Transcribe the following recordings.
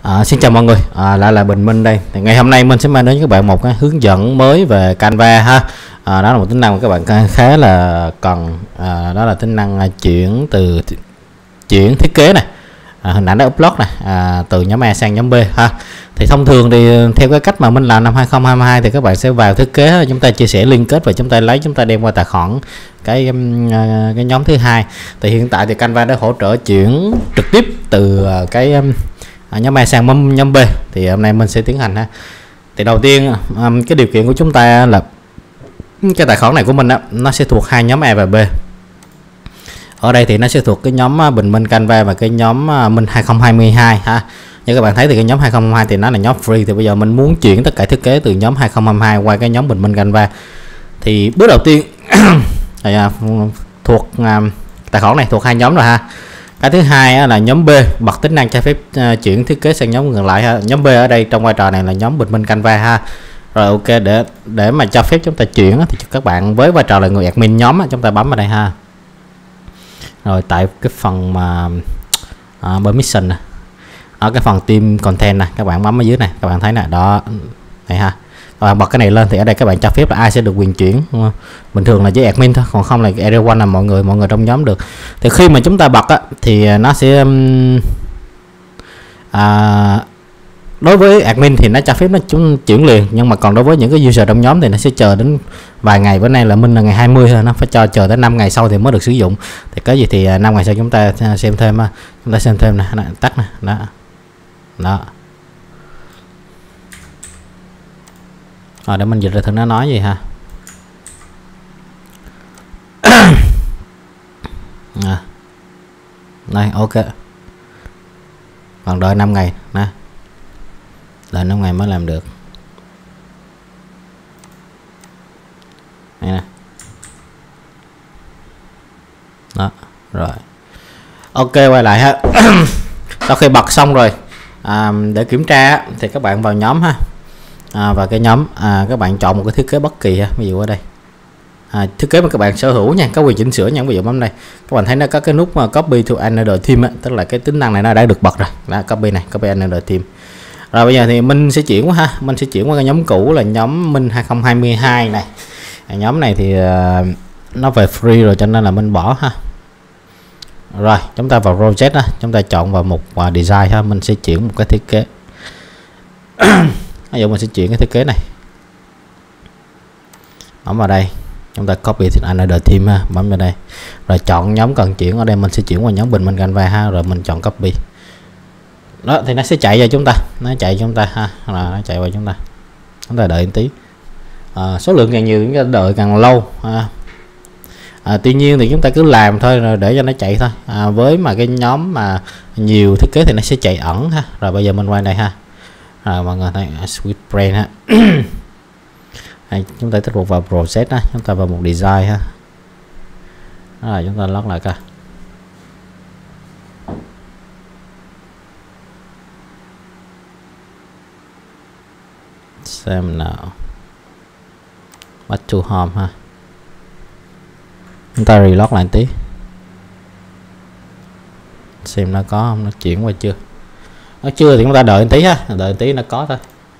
Xin chào mọi người, lại là Bình Minh đây. Thì ngày hôm nay mình sẽ mang đến các bạn một cái hướng dẫn mới về Canva ha. Đó là một tính năng mà các bạn khá là cần, đó là tính năng chuyển thiết kế này, hình ảnh đã upload này, từ nhóm A sang nhóm B ha. Thì thông thường thì theo cái cách mà mình làm năm 2022 thì các bạn sẽ vào thiết kế, chúng ta chia sẻ liên kết và chúng ta đem qua tài khoản cái nhóm thứ hai. Thì hiện tại thì Canva đã hỗ trợ chuyển trực tiếp từ cái nhóm A sang nhóm B. Thì hôm nay mình sẽ tiến hành ha. Thì đầu tiên cái điều kiện của chúng ta là cái tài khoản này của mình đó, nó sẽ thuộc hai nhóm A và B. Ở đây thì nó sẽ thuộc cái nhóm Bình Minh Canva và cái nhóm Minh 2022 ha. Như các bạn thấy thì cái nhóm 2022 thì nó là nhóm free, thì bây giờ mình muốn chuyển tất cả thiết kế từ nhóm 2022 qua cái nhóm Bình Minh Canva. Thì bước đầu tiên thì, thuộc tài khoản này thuộc hai nhóm rồi ha. Cái thứ hai là nhóm B bật tính năng cho phép chuyển thiết kế sang nhóm ngược lại ha. Nhóm B ở đây trong vai trò này là nhóm Bình Minh Canva ha. Rồi ok, để mà cho phép chúng ta chuyển thì các bạn với vai trò là người admin nhóm chúng ta bấm vào đây ha. Rồi tại cái phần mà permission này, ở cái phần team content này, các bạn bấm ở dưới này, các bạn thấy nè, đó này ha. Các bạn bật cái này lên thì ở đây các bạn cho phép là ai sẽ được quyền chuyển, bình thường là với admin thôi, còn không là everyone là mọi người trong nhóm được. Thì khi mà chúng ta bật thì nó sẽ đối với admin thì nó cho phép nó chuyển liền, nhưng mà còn đối với những cái user trong nhóm thì nó sẽ chờ đến vài ngày. Bữa nay là mình là ngày 20 thôi, nó phải chờ tới 5 ngày sau thì mới được sử dụng. Thì cái gì thì 5 ngày sau chúng ta xem thêm, chúng ta xem thêm nè, tắt nè, đó. Rồi để mình dịch ra thử nó nói gì ha. Đây ok, còn đợi 5 ngày nè, đợi 5 ngày mới làm được. Đây nè, đó rồi ok, quay lại ha. Sau khi bật xong rồi, để kiểm tra thì các bạn vào nhóm ha, và cái nhóm các bạn chọn một cái thiết kế bất kỳ ha. Ví dụ ở đây thiết kế mà các bạn sở hữu nha, có quyền chỉnh sửa nha. Ví dụ bấm đây, các bạn thấy nó có cái nút mà copy to another team tức là cái tính năng này nó đã được bật rồi đó, copy này, copy another team. Rồi bây giờ thì mình sẽ chuyển qua ha, mình sẽ chuyển qua cái nhóm cũ là nhóm Minh 2022 này. Nhóm này thì nó về free rồi cho nên là mình bỏ ha. Rồi chúng ta vào project đó, chúng ta chọn vào mục design ha, mình sẽ chuyển một cái thiết kế. Ví dụ mình sẽ chuyển cái thiết kế này, bấm vào đây, chúng ta copy to another team ha, bấm vào đây, rồi chọn nhóm cần chuyển. Ở đây mình sẽ chuyển qua nhóm Bình Minh Canva ha, rồi mình chọn copy. Đó thì nó sẽ chạy cho chúng ta, nó chạy chúng ta ha, là nó chạy vào chúng ta đợi một tí. Số lượng càng nhiều chúng ta đợi càng lâu ha. Tuy nhiên thì chúng ta cứ làm thôi rồi để cho nó chạy thôi. Với mà cái nhóm mà nhiều thiết kế thì nó sẽ chạy ẩn ha. Rồi bây giờ mình quay đây ha. Rồi mọi người thấy switch brand ha. Chúng ta tiếp tục vào process ha, chúng ta vào một design ha. Rồi chúng ta lót lại coi. Xem nào, back to home ha, chúng ta reload lại tí xem nó có không, nó chuyển qua chưa. Nó chưa thì chúng ta đợi một tí ha, đợi một tí nó có thôi.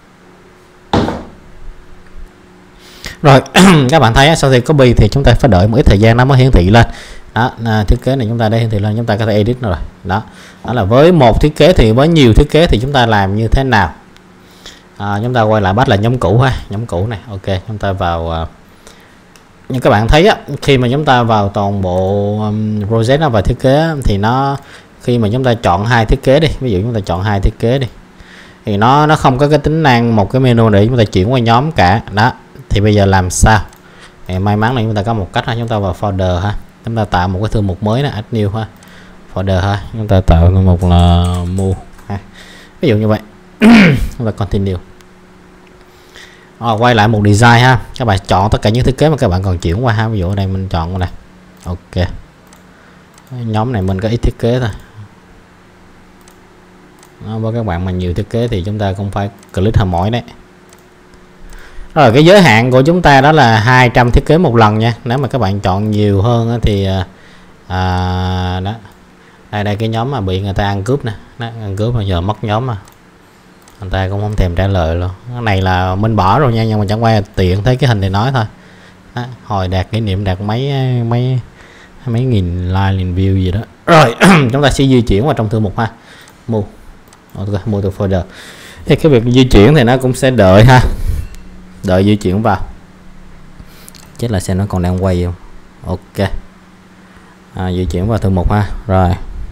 Rồi các bạn thấy sau khi copy thì chúng ta phải đợi một ít thời gian nó mới hiển thị lên. Đó, thiết kế này chúng ta để hiển thị lên, chúng ta có thể edit rồi. Đó là với một thiết kế. Thì với nhiều thiết kế thì chúng ta làm như thế nào? Chúng ta quay lại bắt là nhóm cũ ha, nhóm cũ này. Ok, chúng ta vào, như các bạn thấy khi mà chúng ta vào toàn bộ project nó và thiết kế thì nó, khi mà chúng ta chọn hai thiết kế đi, ví dụ chúng ta chọn hai thiết kế đi, thì nó không có cái tính năng một cái menu để chúng ta chuyển qua nhóm cả. Đó thì bây giờ làm sao? Thì may mắn là chúng ta có một cách ha, chúng ta vào folder ha, chúng ta tạo một cái thư mục mới nè, add new ha, folder ha, chúng ta tạo thư mục là move ha, ví dụ như vậy. Chúng ta continue. Quay lại một design ha, các bạn chọn tất cả những thiết kế mà các bạn còn chuyển qua ha. Ví dụ ở đây mình chọn này, ok, nhóm này mình có ít thiết kế thôi. Với các bạn mà nhiều thiết kế thì chúng ta cũng phải click hàng mỗi đấy. Rồi cái giới hạn của chúng ta đó là 200 thiết kế một lần nha. Nếu mà các bạn chọn nhiều hơn thì đó, đây cái nhóm mà bị người ta ăn cướp nè, ăn cướp mà giờ mất nhóm mà Người ta cũng không thèm trả lời luôn. Cái này là mình bỏ rồi nha, nhưng mà chẳng qua tiện thấy cái hình thì nói thôi. Đó, hồi đạt kỷ niệm đạt mấy nghìn like nghìn view gì đó. Rồi chúng ta sẽ di chuyển vào trong thư mục ha. Mua từ folder. Thì cái việc di chuyển thì nó cũng sẽ đợi ha, đợi di chuyển vào. Chết là xem nó còn đang quay không. Ok, di chuyển vào thư mục ha. Rồi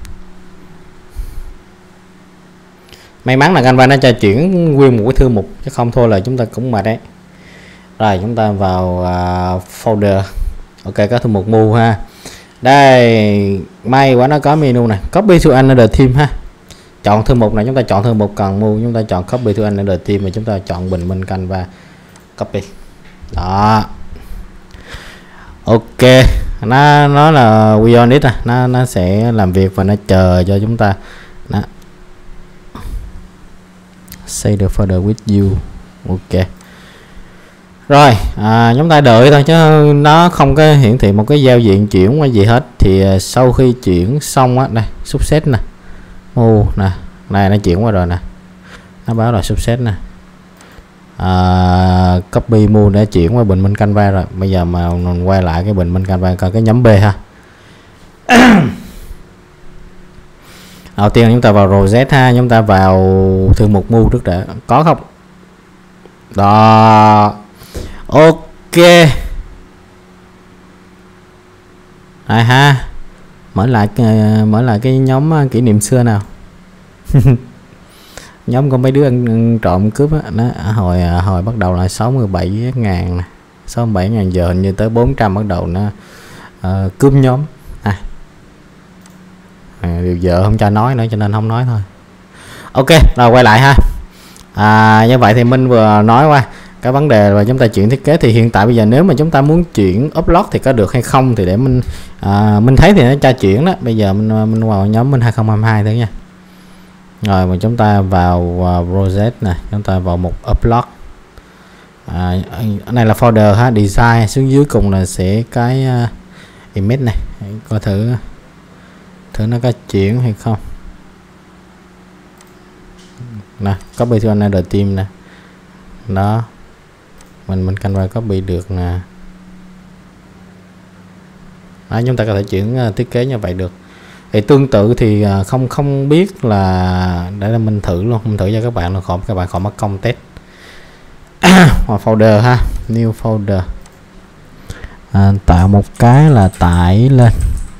may mắn là Canva nó cho chuyển nguyên một cái thư mục, chứ không thôi là chúng ta cũng mệt đấy. Rồi chúng ta vào folder. Ok, có thư mục Move ha. Đây, may quá nó có menu này, copy to another theme ha. Chọn thư mục này, chúng ta chọn thư mục cần Move, chúng ta chọn copy to another theme, và chúng ta chọn bình minh Canva copy. Đó. Ok, nó là we on it à, nó sẽ làm việc và nó chờ cho chúng ta. Đó. Save the folder with you. Ok. Rồi chúng ta đợi thôi, chứ nó không có hiển thị một cái giao diện chuyển qua gì hết. Thì sau khi chuyển xong á, đây subset nè, nè, này nó chuyển qua rồi nè, nó báo là subset nè, copy move đã chuyển qua bình minh Canva rồi. Bây giờ mà mình quay lại cái bình minh Canva coi cái nhóm B ha. Đầu tiên chúng ta vào Rosette ha, chúng ta vào thư mục move trước đã, có không? Đó. Ok. Rồi ha. Mở lại cái nhóm kỷ niệm xưa nào. Nhóm có mấy đứa ăn trộm cướp á, nó hồi bắt đầu là 67.000 nè, 67.000 giờ hình như tới 400 bắt đầu nó cướp nhóm. Điều giờ không cho nói nữa cho nên không nói thôi. Ok, rồi quay lại ha. Như vậy thì mình vừa nói qua cái vấn đề và chúng ta chuyển thiết kế. Thì hiện tại bây giờ nếu mà chúng ta muốn chuyển upload thì có được hay không, thì để mình thấy thì nó cho chuyển đó. Bây giờ mình vào nhóm mình 2022 thôi nha. Rồi mà chúng ta vào project này, chúng ta vào mục upload. Này là folder ha, design, xuống dưới cùng là sẽ cái image này, coi thử nó có chuyển hay không. Nè, copy to another team nè. Đó. Mình Canva copy được nè. Đó, chúng ta có thể chuyển thiết kế như vậy được. Thì tương tự thì không biết là để là mình thử luôn, mình thử cho các bạn là các bạn khỏi mất công test. Vào folder ha, new folder. Tạo một cái là tải lên.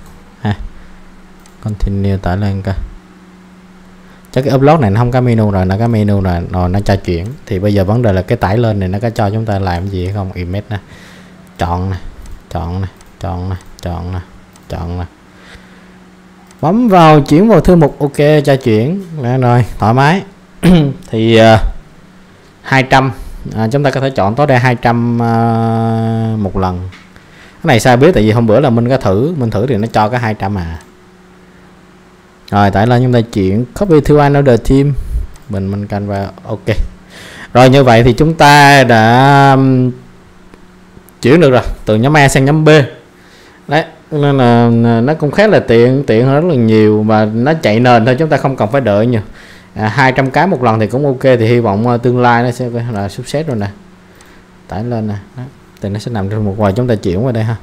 Continue tải lên coi. Chắc cái upload này nó không có menu rồi, nó có menu rồi nó cho chuyển. Thì bây giờ vấn đề là cái tải lên này nó có cho chúng ta làm gì hay không. Image nè, chọn nè, bấm vào chuyển vào thư mục. Ok, cho chuyển rồi, thoải mái. Thì 200 chúng ta có thể chọn tối đa 200 một lần. Cái này sao biết, tại vì hôm bữa là mình thử thì nó cho cái 200 à. Rồi tại là chúng ta chuyển copy to another team, mình Canva. Ok, rồi như vậy thì chúng ta đã chuyển được rồi từ nhóm A sang nhóm B đấy, nên là nó cũng khá là tiện hơn rất là nhiều, và nó chạy nền thôi, chúng ta không cần phải đợi nhiều. 200 cái một lần thì cũng ok. Thì hy vọng tương lai nó sẽ là subset rồi nè, tải lên nè. Đó. Thì nó sẽ nằm trong một vài, chúng ta chuyển qua đây ha.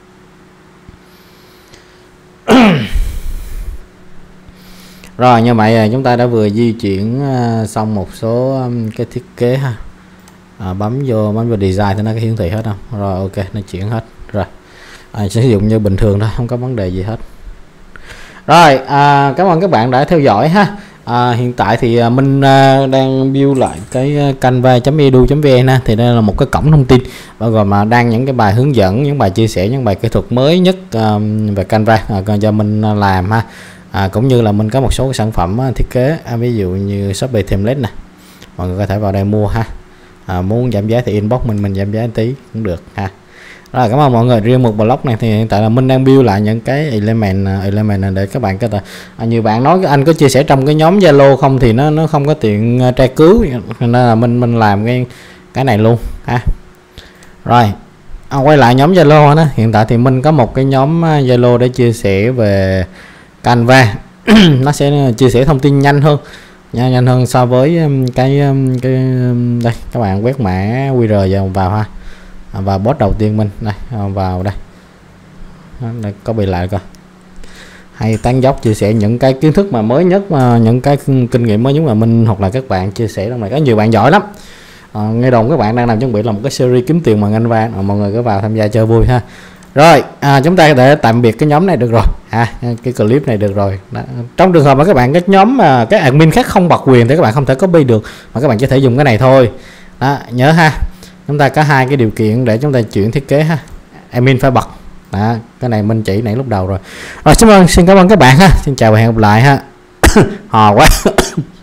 Rồi như vậy chúng ta đã vừa di chuyển xong một số cái thiết kế ha. Bấm vô design thì nó có hiển thị hết không? Rồi ok, nó chuyển hết rồi. Sử dụng như bình thường thôi, không có vấn đề gì hết. Rồi cảm ơn các bạn đã theo dõi ha. Hiện tại thì mình đang build lại cái canva.edu.vn thì đây là một cái cổng thông tin bao gồm mà đang những cái bài hướng dẫn, những bài chia sẻ, những bài kỹ thuật mới nhất về Canva cho mình làm ha. Cũng như là mình có một số cái sản phẩm thiết kế, ví dụ như Shopee template nè, mọi người có thể vào đây mua ha. Muốn giảm giá thì inbox mình giảm giá tí cũng được ha. Rồi cảm ơn mọi người. Riêng một blog này thì hiện tại là mình đang build lại những cái element này để các bạn có thể nhiều bạn nói anh có chia sẻ trong cái nhóm Zalo không thì nó không có tiện tra cứu, nên là mình làm cái này luôn ha. Rồi quay lại nhóm Zalo đó. Hiện tại thì mình có một cái nhóm Zalo để chia sẻ về Canva. Nó sẽ chia sẻ thông tin nhanh hơn nhanh hơn so với cái đây các bạn quét mã QR vào ha, và post đầu tiên mình này vào đây, có bị lại coi. Hay tán dốc chia sẻ những cái kiến thức mà mới nhất, mà những cái kinh nghiệm mới nhất mà mình hoặc là các bạn chia sẻ trong này, có nhiều bạn giỏi lắm. Nghe đồn các bạn đang làm chuẩn bị là một cái series kiếm tiền bằng anh Van, mọi người cứ vào tham gia chơi vui ha. Rồi chúng ta để tạm biệt cái nhóm này được rồi cái clip này được rồi. Đó. Trong trường hợp mà các bạn cái nhóm mà cái admin khác không bật quyền thì các bạn không thể copy được, mà các bạn chỉ thể dùng cái này thôi. Đó, nhớ ha, chúng ta có hai cái điều kiện để chúng ta chuyển thiết kế ha, admin phải bật. Đó, cái này mình chỉ nãy lúc đầu rồi. Xin cảm ơn các bạn ha, xin chào và hẹn gặp lại ha. Hò quá.